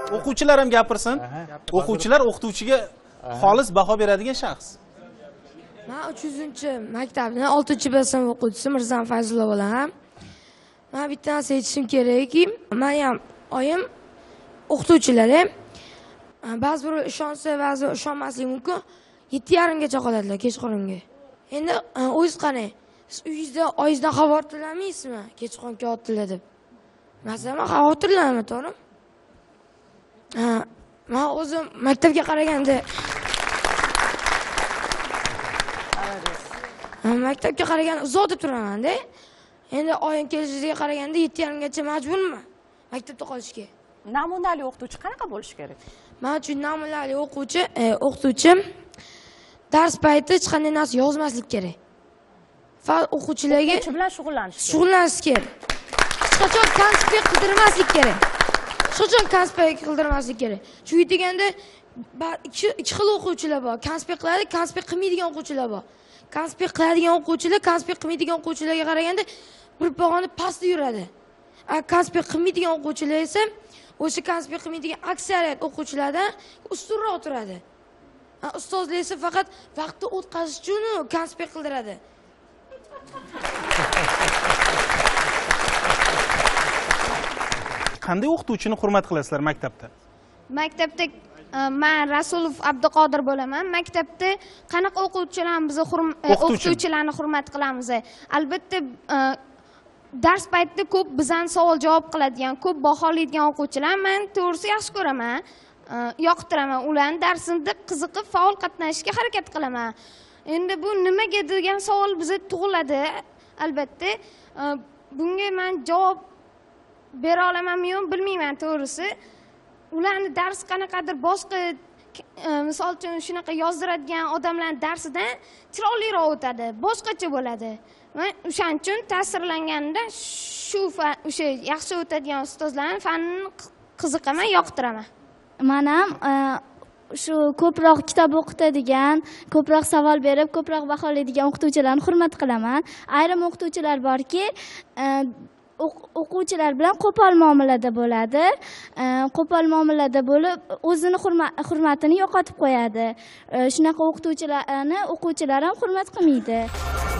O'quvchilar ham gapirsin. O'quvchilar o'qituvchiga xolis baho beradigan shaxs. Men 300-maktabning 6-B sinf o'quvchisi Mirzam Fayzulla bo'laman. Men bitta narsa aytishim kerakki, men ham oyim o'qituvchilar ham ba'zi bir ishonsa, ba'zi ishonmasligi mumkin. 7:30gacha qoladilar kechqurunga. Endi o'zingiz qarang. Siz uyingizda oyingizdan xavotirlanmaysizmi? Kechqurun kelyaptilar deb. Masalan, men xavotirlanaman, to'g'rimi? Men o'zim maktabga qaraganda uzoq deb turaman-da. Endi oyim kelishiga qaraganda 7:30gacha majburman maktabda qolishga. Namunali o'qituvchi qanaqa bo'lishi kerak? Men uchun namunali o'qituvchi dars payti hech qanday narsa yozmaslik kerak. Faqat o'quvchilarga bilan shug'ullanish kerak. Hech qachon konspekt qidirmaslik kerak. Chunki deganda ikki xil o'quvchilar bor. Konspekt qiladi, konspekt qilmaydigan o'quvchilar bor. Konspekt qiladigan o'quvchilar konspekt qilmaydigan o'quvchilarga qaraganda bir pog'ona pastda yuradi. Konspekt qilmaydigan o'quvchilar esa o'sha konspekt qilmaydigan aksariyat o'quvchilardan ustunroq turadi. Ustozlar esa faqat vaqtni o'tkazish uchun konspekt qildiradi. Qanday o'qituvchini hurmat qilasizlar maktabda? Maktabda men Rasulov Abduqodir bo'laman. Maktabda qanaqa o'qituvchilarni hurmat qilamiz? Albatta dars paytida ko'p bizdan savol javob qiladigan, ko'p baholaydigan o'quvchilar men to'g'risi yaxshi ko'raman. Yoqtiraman. Ularning darsida qiziqib faol qatnashishga harakat qilaman. Endi bu nimaga degan savol bizga tug'iladi. Albatta bunga men javob bera olamanmi-yo bilmayman to'g'risi. Ularni dars qanaqadir boshqa misol uchun shunaqa yozdiradigan odamlarning darsidan chiroyliroq o'tadi, boshqacha bo'ladi. Men o'shaning uchun ta'sirlanganimda o'sha yaxshi o'tadigan ustozlarning fanini qiziqaman, yoqtiraman. Men ham shu ko'proq kitob o'qitadigan, ko'proq savol berib, ko'proq baholaydigan o'qituvchilarni hurmat qilaman. Ayrim o'qituvchilar borki, o'quvchilar bilan qo'pol muomalada bo'ladi. Qo'pol muomalada bo'lib, o'zini hurmatini yo'qotib qo'yadi. Shunaqa o'qituvchilarni o'quvchilar ham hurmat qilmaydi.